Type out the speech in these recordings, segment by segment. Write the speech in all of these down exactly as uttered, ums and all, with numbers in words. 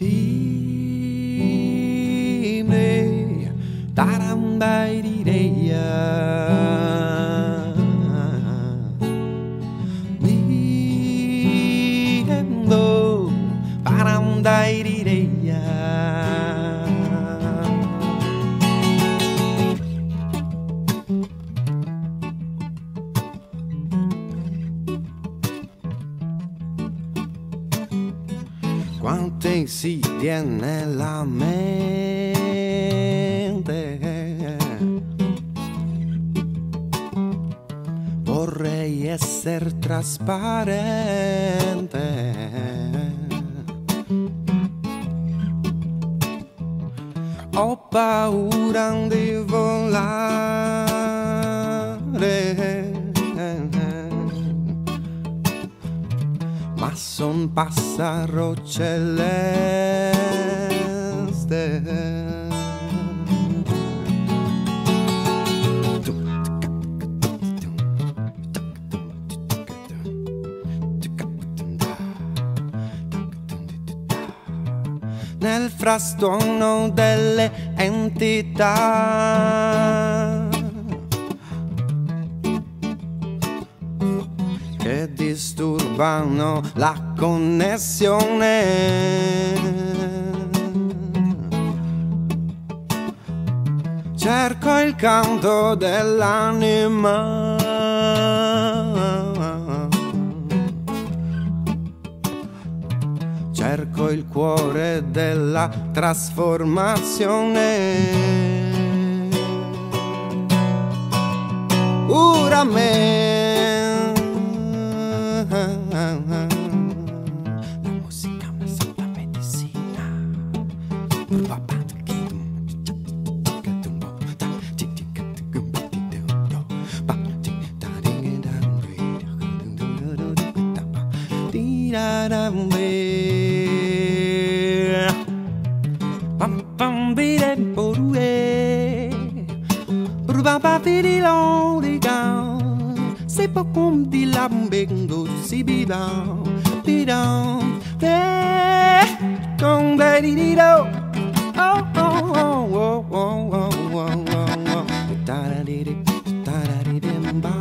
Dimmi, tarambaidideia. Dimmo, parandaidideia. Quante insidie nella mente, vorrei essere trasparente, ho paura di volare, ma son passaro celeste. Nel frastuono delle entità che disturbano la connessione, cerco il canto dell'anima, cerco il cuore della trasformazione. Ora me la musica è una santa medicina. Se pocum di lambengo si bida bida eh con di di do oh oh oh oh oh oh oh oh ta da di di ta da di dim ba.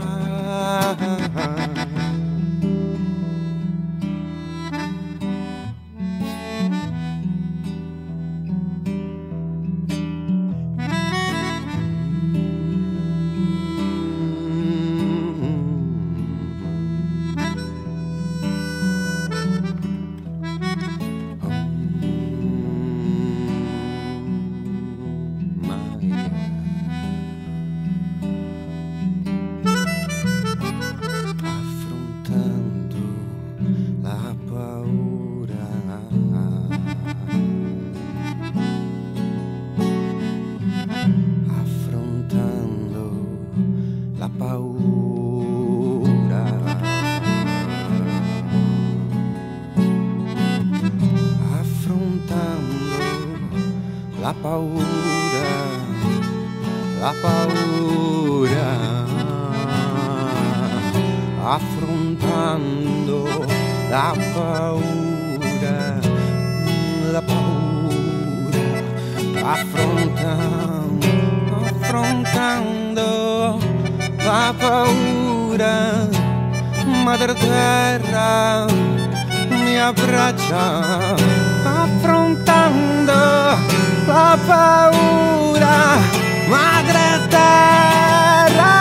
La paura, la paura, affrontando la paura, la paura, affrontando, affrontando la paura, madre terra mi abbraccia, affrontando la paura, madre terra.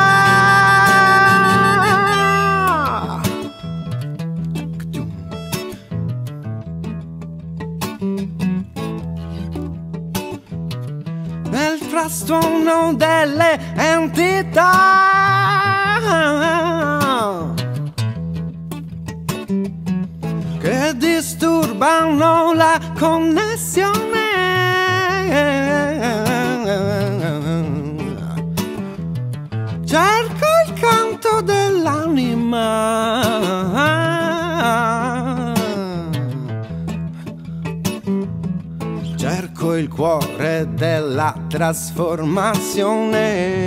Nel frastuono delle entità che disturbano la connessione, cerco il canto dell'anima, cerco il cuore della trasformazione.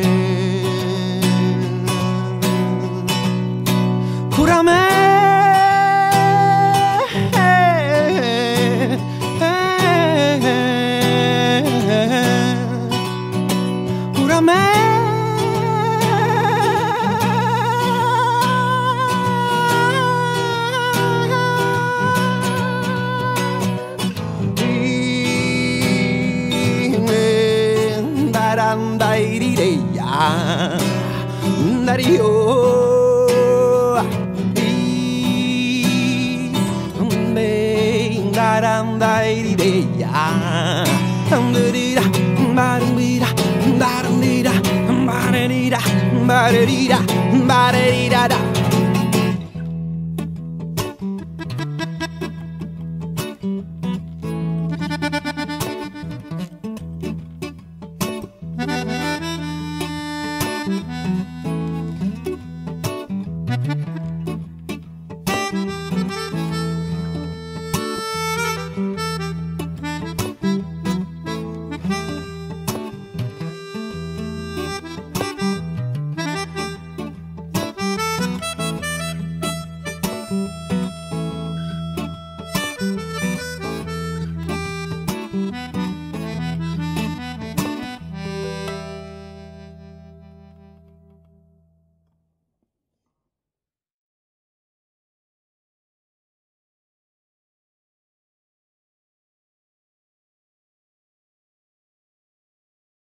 Cura me, eh, eh, Daddy oh, da dam da di di ya, dum di da, ba di da, ba di da, ba di da, ba di da, ba di da da.